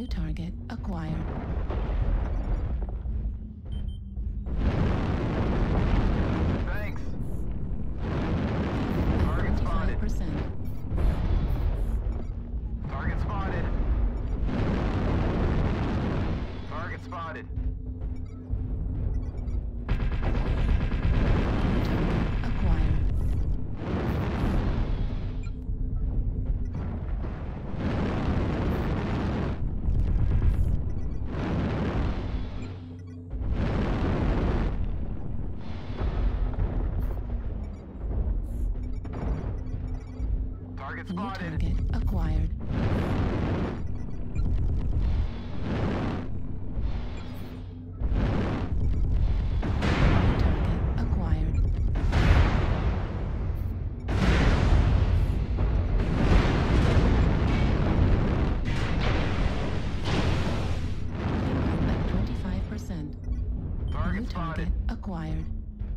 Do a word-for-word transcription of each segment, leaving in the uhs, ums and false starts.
New target acquired. Thanks. Target spotted. Target spotted. Target spotted. Target New spotted. target acquired. Target acquired. At twenty-five percent. Target New target spotted. acquired.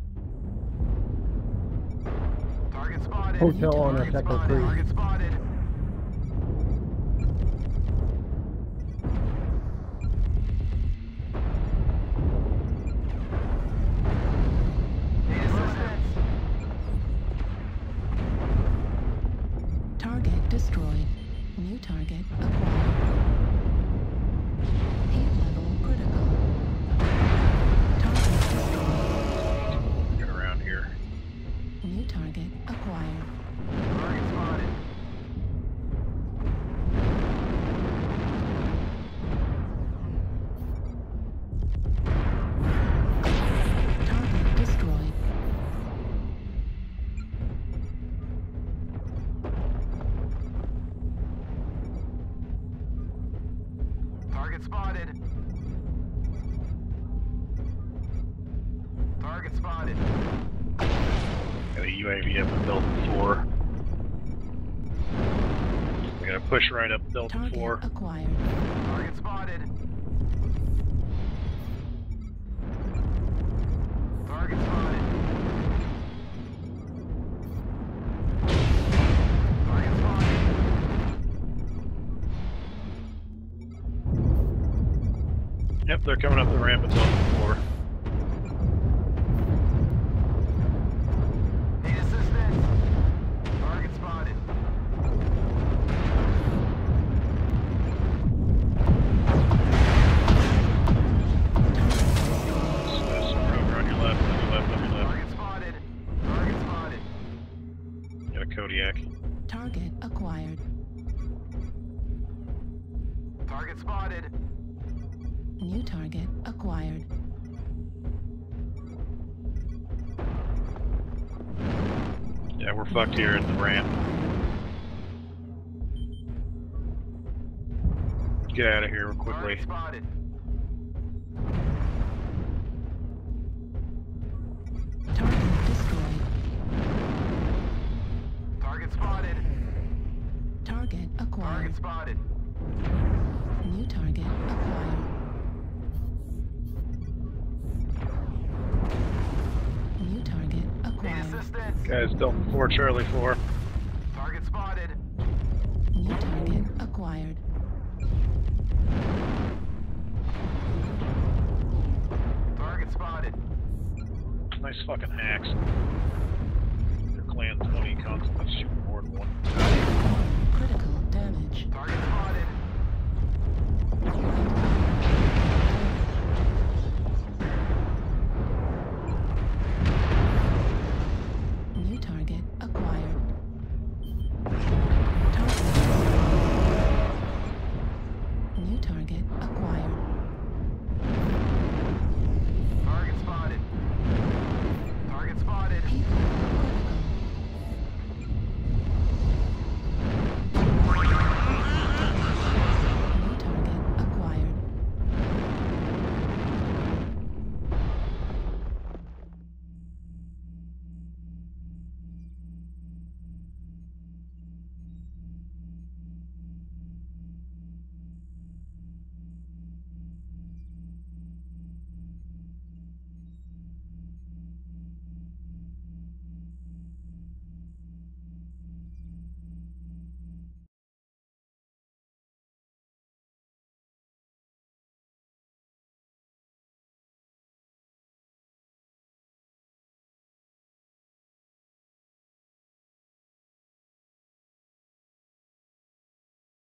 Target spotted. Hotel on Target Echo spotted. three. Target spotted. Need assistance. Target destroyed. New target acquired. Heat level critical. Target destroyed. Get around here. New target acquired. Target spotted. Target destroyed. Target spotted. Target spotted. Got a U A V up in building four. We're gonna push right up building Target four. acquired. Target spotted. Target spotted. Target spotted. Yep, they're coming up the ramp at building four. Need assistance. Target spotted. There's some rover on your left, on your left, on your left. Target spotted. Target spotted. Got a Kodiak. Target acquired. Target spotted. New target acquired. Yeah, we're fucked here at the ramp. Get out of here real quickly. Target spotted. Target destroyed. Target spotted. Target acquired. Target spotted. New target acquired. New target Need acquired. assistance. Guys, Delta four, Charlie four. Target spotted. New target acquired. Target spotted. Nice fucking hacks. They're clan twenty constantly shooting more than one. Critical damage. Target spotted. Unit